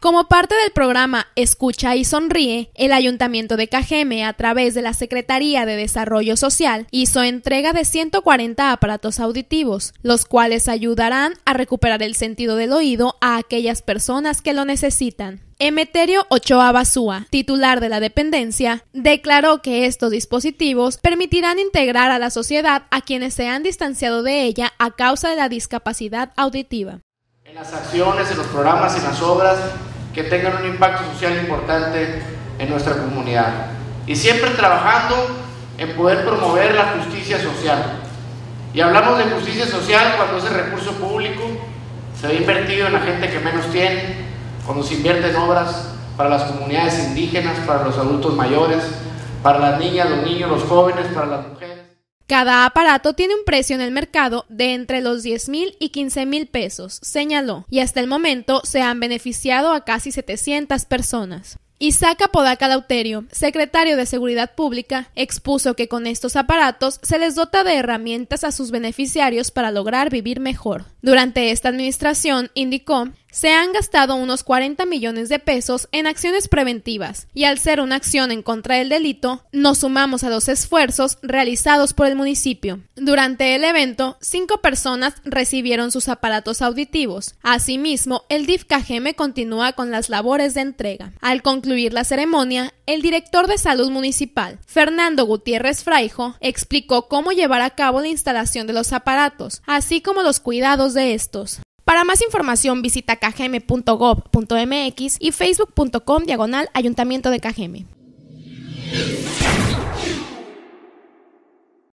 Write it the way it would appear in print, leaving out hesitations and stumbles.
Como parte del programa Escucha y Sonríe, el Ayuntamiento de Cajeme, a través de la Secretaría de Desarrollo Social, hizo entrega de 140 aparatos auditivos, los cuales ayudarán a recuperar el sentido del oído a aquellas personas que lo necesitan. Emeterio Ochoa Basúa, titular de la dependencia, declaró que estos dispositivos permitirán integrar a la sociedad a quienes se han distanciado de ella a causa de la discapacidad auditiva. En las acciones, en los programas, en las obras que tengan un impacto social importante en nuestra comunidad. Y siempre trabajando en poder promover la justicia social. Y hablamos de justicia social cuando ese recurso público se ve invertido en la gente que menos tiene, cuando se invierte en obras para las comunidades indígenas, para los adultos mayores, para las niñas, los niños, los jóvenes, para las mujeres. Cada aparato tiene un precio en el mercado de entre los 10,000 y 15,000 pesos, señaló, y hasta el momento se han beneficiado a casi 700 personas. Isaac Apodaca Lauterio, secretario de Seguridad Pública, expuso que con estos aparatos se les dota de herramientas a sus beneficiarios para lograr vivir mejor. Durante esta administración, indicó, se han gastado unos 40 millones de pesos en acciones preventivas y al ser una acción en contra del delito, nos sumamos a los esfuerzos realizados por el municipio. Durante el evento, 5 personas recibieron sus aparatos auditivos. Asimismo, el DIF Cajeme continúa con las labores de entrega. Al concluir la ceremonia, el director de Salud Municipal, Fernando Gutiérrez Fraijo, explicó cómo llevar a cabo la instalación de los aparatos, así como los cuidados de estos. Para más información visita cajeme.gov.mx y facebook.com/Ayuntamiento de Cajeme.